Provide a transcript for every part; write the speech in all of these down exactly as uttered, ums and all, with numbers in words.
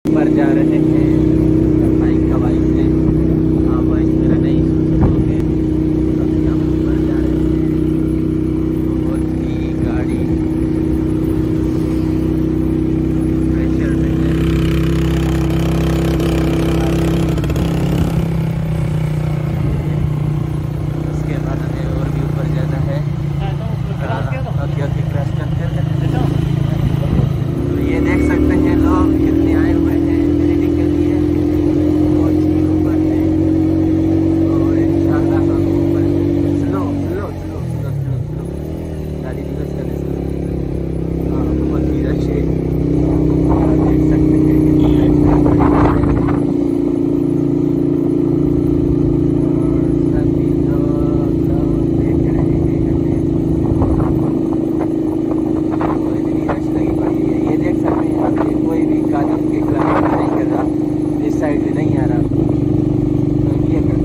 पर जा रहे हैं बाइक का बाइक से। हाँ बाइक मेरा नहीं सोचोगे, अभी हम ऊपर जा रहे हैं। बहुत ही गाड़ी प्रेशर में है। उसके बाद हमें और भी ऊपर जाना है। क्रैश करके ये देख सकते हैं लोग कितने आए हुए हैं विजिटिंग के लिए। बहुत ही ऊपर है और इंशाल्लाह हम ऊपर slow slow slow slow slow slow गाड़ी रिवर्स करने स्लो। हाँ बहुत ही रश है, देख सकते हैं कितना रश है। सभी लोग लोग देख रहे हैं हमें, कोई भी रश लगी पड़ी है। ये देख सकते हैं यहाँ पे कोई भी कानून के खिलाफ नहीं कर रहा, इस साइड में नहीं आ रहा, तो ये कर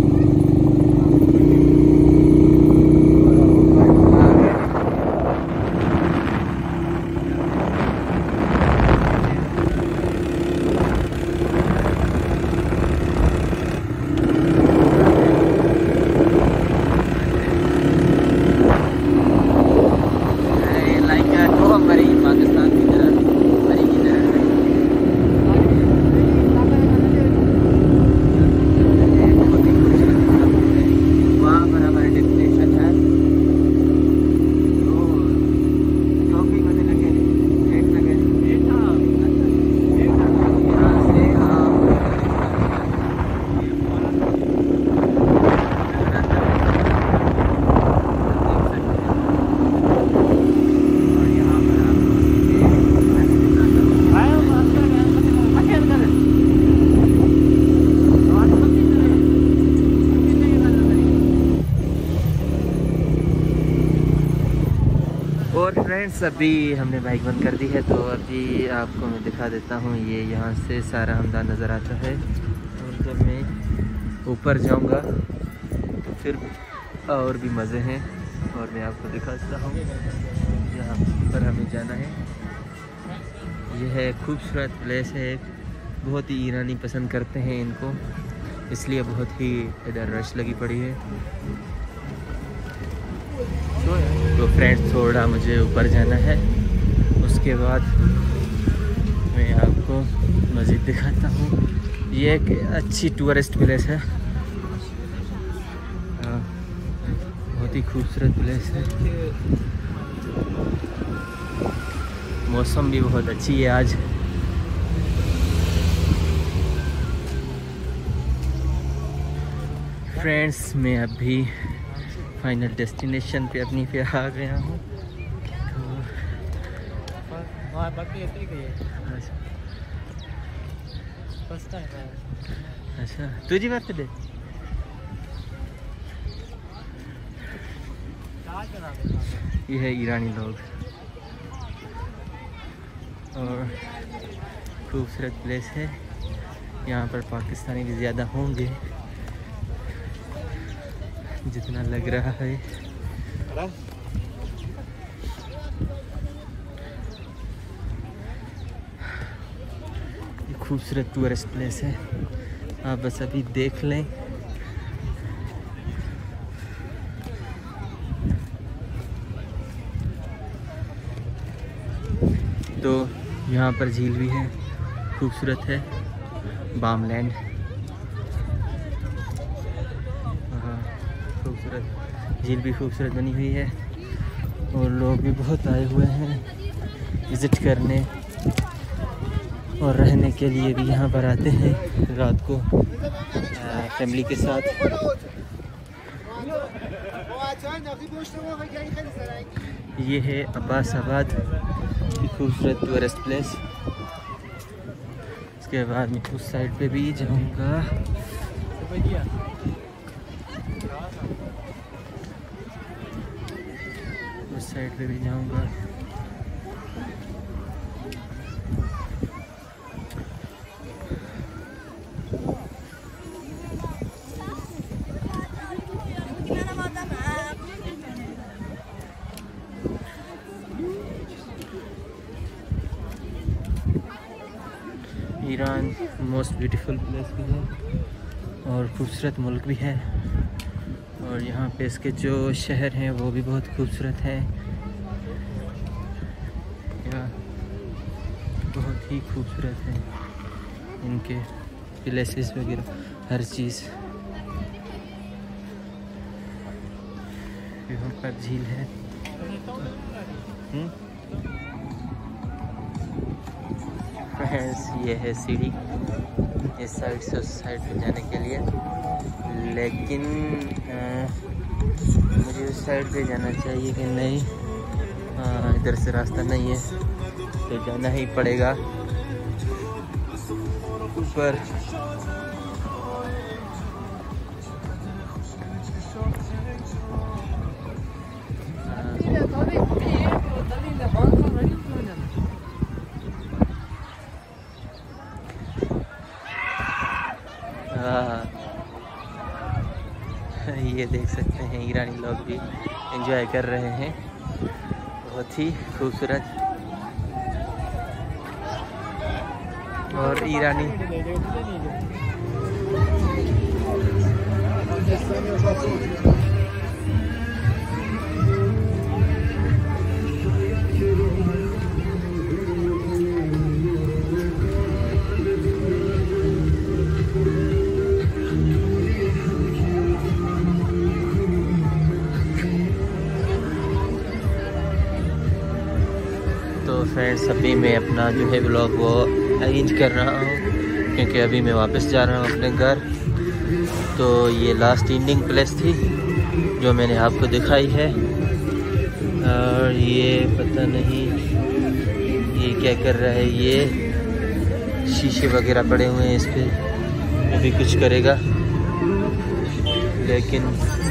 पाकिस्तान की तरह मरी की तरह बहुत ही खूबसूरत है। वहाँ पर हमारा डेस्टिनेशन है तो जो भी मुझे लगे एक सेकेंड यहाँ से हम और फ्रेंड्स अभी हमने बाइक बंद कर दी है, तो अभी आपको मैं दिखा देता हूँ। ये यहाँ से सारा हमदान नज़र आता है और जब मैं ऊपर जाऊँगा तो फिर और भी मज़े हैं और मैं आपको दिखाता हूँ। यहाँ पर हमें जाना है। यह है खूबसूरत प्लेस है, बहुत ही ईरानी पसंद करते हैं इनको, इसलिए बहुत ही इधर रश लगी पड़ी है। तो फ्रेंड्स थोड़ा मुझे ऊपर जाना है, उसके बाद मैं आपको मस्जिद दिखाता हूँ। ये एक अच्छी टूरिस्ट प्लेस है, बहुत ही खूबसूरत प्लेस है। मौसम भी बहुत अच्छी है आज। फ्रेंड्स मैं अभी फाइनल डेस्टिनेशन पे अपनी पे आ गया हूँ। अच्छा तुझी बात दे ये है ईरानी लोग और खूबसूरत प्लेस है। यहाँ पर पाकिस्तानी भी ज़्यादा होंगे जितना लग रहा है। ये खूबसूरत टूरिस्ट प्लेस है, आप बस अभी देख लें। तो यहाँ पर झील भी है, खूबसूरत है, बामलैंड खूबसूरत झील भी खूबसूरत बनी हुई है और लोग भी बहुत आए हुए हैं विज़िट करने और रहने के लिए भी यहाँ पर आते हैं रात को फैमिली के साथ। ये है अब्बासाबाद की खूबसूरत टूरिस्ट प्लेस। इसके बाद मैं उस साइड पे भी जाऊँगा। उस साइड पे भी जाऊँगा। ईरान मोस्ट ब्यूटीफुल प्लेस भी है और खूबसूरत मुल्क भी है। और यहाँ पे इसके जो शहर हैं वो भी बहुत खूबसूरत है। बहुत ही खूबसूरत है इनके प्लेसेस वगैरह, हर चीज़। यहाँ पर झील है। ये है सीढ़ी इस साइड से उस साइड पे जाने के लिए, लेकिन आ, मुझे उस साइड पे जाना चाहिए कि नहीं? हाँ, इधर से रास्ता नहीं है तो जाना ही पड़ेगा ऊपर। ये देख सकते हैं ईरानी लोग भी एंजॉय कर रहे हैं, बहुत ही खूबसूरत। और ईरानी तो फ्रेंड्स, अभी मैं अपना जो है ब्लॉग वो अरेंज कर रहा हूँ क्योंकि अभी मैं वापस जा रहा हूँ अपने घर। तो ये लास्ट एंडिंग प्लेस थी जो मैंने आपको दिखाई है। और ये पता नहीं ये क्या कर रहा है, ये शीशे वगैरह पड़े हुए हैं, इस पर अभी कुछ करेगा। लेकिन